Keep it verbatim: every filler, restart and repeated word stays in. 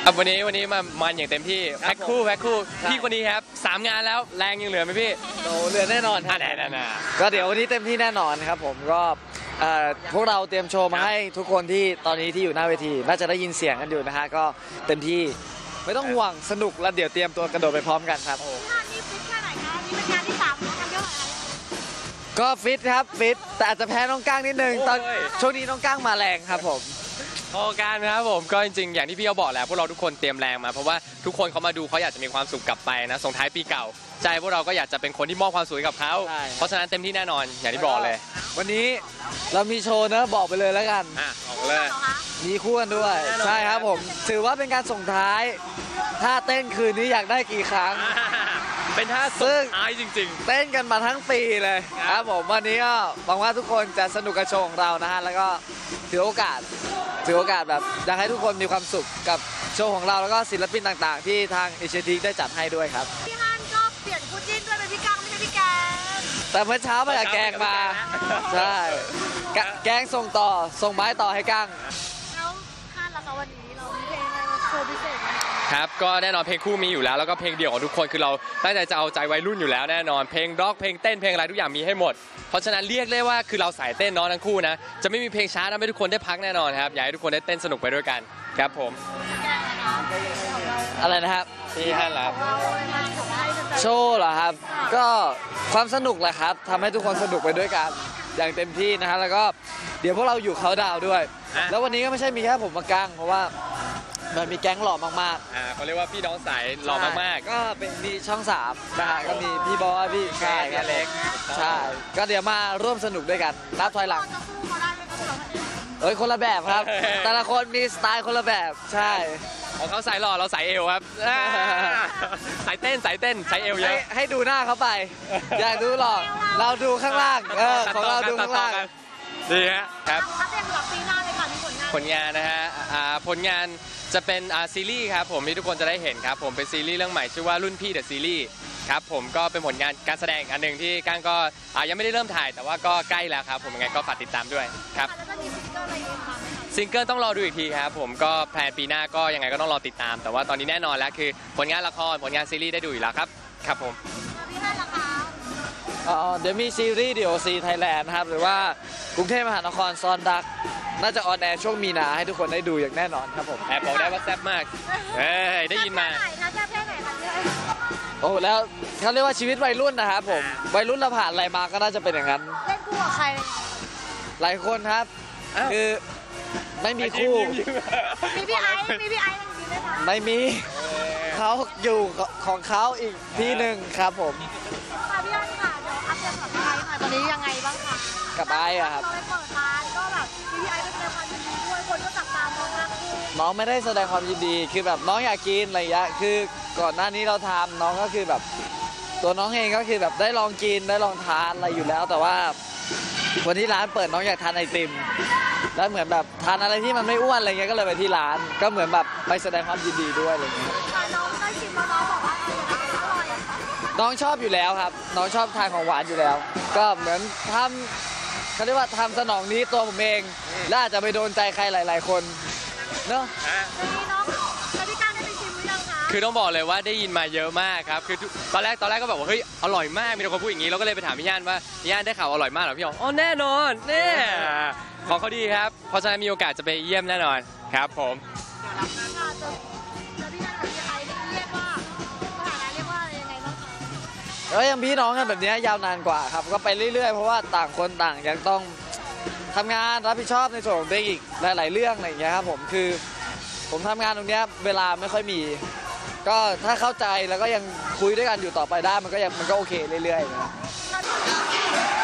วันนี้วันนี้มามันอย่างเต็มที่แพ็คคู่แพ็คคู่พี่คนนี้ครับสามงานแล้วแรงยังเหลือไหมพี่โอ้เหลือแน่นอนครับแน่นอนก็เดี๋ยววันนี้เต็มที่แน่นอนครับผมก็พวกเราเตรียมโชว์มาให้ทุกคนที่ตอนนี้ที่อยู่หน้าเวทีน่าจะได้ยินเสียงกันอยู่นะฮะก็เต็มที่ไม่ต้องห่วงสนุกแล้วเดี๋ยวเตรียมตัวกระโดดไปพร้อมกันครับงานนี้ฟิตแค่ไหนคะนี่เป็นงานที่สามแล้วงานเยอะไหมก็ฟิตครับฟิตแต่อาจจะแพ้น้องก้างนิดนึงตอนช่วงนี้น้องก้างมาแรงครับผมโอการครับผมก็จริงๆอย่างที่พี่เขาบอกแล้วพวกเราทุกคนเตรียมแรงมาเพราะว่าทุกคนเขามาดูเขาอยากจะมีความสุขกลับไปนะส่งท้ายปีเก่าใจพวกเราก็อยากจะเป็นคนที่มอบความสุขกับเขาเพราะฉะนั้นเต็มที่แน่นอนอย่างที่บอกเลยวันนี้เรามีโชว์นะบอกไปเลยแล้วกันอ่ะบอกเลยมีคู่กันด้วยใช่ครับผมถือว่าเป็นการส่งท้ายถ้าเต้นคืนนี้อยากได้กี่ครั้งเป็นท่าส่งท้ายจริงๆเต้นกันมาทั้งปีเลยครับผมวันนี้ก็หวังว่าทุกคนจะสนุกกับโชว์ของเรานะฮะแล้วก็ถือโอกาสถือโอกาสแบบอยากให้ทุกคนมีความสุขกับโชว์ของเราแล้วก็ศิลปินต่างๆที่ทางเอเชียทีได้จัดให้ด้วยครับพี่ฮันก็เปลี่ยนคู่จิ้นด้วยเป็นพี่กังไม่ใช่พี่แกงแต่เมื่อเช้ามาจากแกงมาใช่แกงส่งต่อส่งไม้ต่อให้กังแล้วฮันล่ะคะวันนี้เรามีเพลงอะไรมาโชว์พิเศษไหมครับก็แน่นอนเพลงคู่มีอยู่แล้วแล้วก็เพลงเดี่ยวของทุกคนคือเราตั้งใจจะเอาใจวัยรุ่นอยู่แล้วแน่นอนเพลงร็อกเพลงเต้นเพลงอะไรทุกอย่างมีให้หมดเพราะฉะนั้นเรียกได้ว่าคือเราสายเต้นน้องทั้งคู่นะจะไม่มีเพลงช้าทำให้ทุกคนได้พักแน่นอนครับอยากให้ทุกคนได้เต้นสนุกไปด้วยกันครับผมอะไรนะครับพี่ฮันครับโชว์เหรอครับก็ความสนุกแหละครับทำให้ทุกคนสนุกไปด้วยกันอย่างเต็มที่นะฮะแล้วก็เดี๋ยวพวกเราอยู่เขาดาวด้วยแล้ววันนี้ก็ไม่ใช่มีแค่ผมมากังเพราะว่ามันมีแก๊งหล่อมากๆอ่าเขาเรียกว่าพี่น้องสายหล่อมากๆก็เป็นมีช่องสามนะฮะก็มีพี่บอยพี่ชายกันเล็กใช่ก็เดี๋ยวมาร่วมสนุกด้วยกันนับถอยหลังเอ้ยคนละแบบครับแต่ละคนมีสไตล์คนละแบบใช่ของเขาสายหล่อเราสายเอวครับสายเต้นสายเต้นสายเอวเยอะให้ดูหน้าเขาไปอยากดูหรอกเราดูข้างล่างเออของเราดูข้างล่างดีฮะครับผลงานนะฮะผลงานจะเป็นซีรีส์ครับผมที่ทุกคนจะได้เห็นครับผมเป็นซีรีส์เรื่องใหม่ชื่อว่ารุ่นพี่เดอะซีรีส์ครับผมก็เป็นผลงานการแสดงอันหนึ่งที่ก้างก็ยังไม่ได้เริ่มถ่ายแต่ว่าก็ใกล้แล้วครับผมยังไงก็ฝากติดตามด้วยครับซิงเกิลต้องรอดูอีกทีครับผมก็แพลนปีหน้าก็ยังไงก็ต้องรอติดตามแต่ว่าตอนนี้แน่นอนแล้วคือผลงานละครผลงานซีรีส์ได้ดูอยู่แล้วครับครับผมพี่ฮันล่ะคะเดี๋ยวมีซีรีส์ ดี โอ ซี Thailand นะครับหรือว่ากรุงเทพมหานครซอนดักน่าจะออนแอร์ช่วงมีนาให้ทุกคนได้ดูอย่างแน่นอนครับผมแอบบอกได้ว่าแซ่บมากเฮ้ยได้ยินมาแซ่บแค่ไหนคะแซ่บแค่ไหนคะโอ้แล้วเขาเรียกว่าชีวิตวัยรุ่นนะครับผมวัยรุ่นเราผ่านอะไรมาก็น่าจะเป็นอย่างนั้นเล่นคู่กับใครหลายคนครับคือไม่มีคู่มีพี่ไอซ์มีพี่ไอซ์จริงไหมคะไม่มีเขาอยู่ของเขาอีกที่หนึ่งครับผมค่ะพี่ฮันค่ะเดี๋ยวอัปเดตกับพี่ไอซ์หน่อยตอนนี้ยังไงบ้างคะกับไอซ์อะครับเราไปเปิดร้านก็แบบพี่ไอซ์เป็นแสดงความยินดีด้วยคนก็จับตามองมากขึ้นน้องไม่ได้แสดงความยินดีคือแบบน้องอยากกินอะไรอย่างเงี้ยคือก่อนหน้านี้เราทำน้องก็คือแบบตัวน้องเองก็คือแบบได้ลองกินได้ลองทานอะไรอยู่แล้วแต่ว่าวันที่ร้านเปิดน้องอยากทานไอติมแล้วเหมือนแบบทานอะไรที่มันไม่อ้วนอะไรเงี้ยก็เลยไปที่ร้านก็เหมือนแบบไปแสดงความยินดีด้วยอะไรเงี้ยน้องได้ชิมแล้วน้องบอกว่าอร่อยน้องชอบอยู่แล้วครับน้องชอบทานของหวานอยู่แล้วก็เหมือนทำเขาเรียกว่าทำสนองนี้ตัวผมเองและอาจจะไปโดนใจใครหลายๆคนเนอะคือต้องบอกเลยว่าได้ยินมาเยอะมากครับคือตอนแรกตอนแรกก็แบบว่าเฮ้ยอร่อยมากมีคนพูดอย่างนี้เราก็เลยไปถามพี่ย่านว่าพี่ย่านได้ข่าวอร่อยมากเหรอพี่อ๋อแน่นอนเนี่ยของเขาดีครับเพราะฉะนั้นมีโอกาสจะไปเยี่ยมแน่นอนครับผมแล้วยังพี่น้องกันแบบนี้ยาวนานกว่าครับก็ไปเรื่อยๆเพราะว่าต่างคนต่างยังต้องทำงานรับผิดชอบในส่วนของตัวเองอีกหลายๆเรื่องอะไรอย่างเงี้ยครับผมคือผมทำงานตรงนี้เวลาไม่ค่อยมีก็ถ้าเข้าใจแล้วก็ยังคุยด้วยกันอยู่ต่อไปได้มันก็ยังมันก็โอเคเรื่อยๆนะ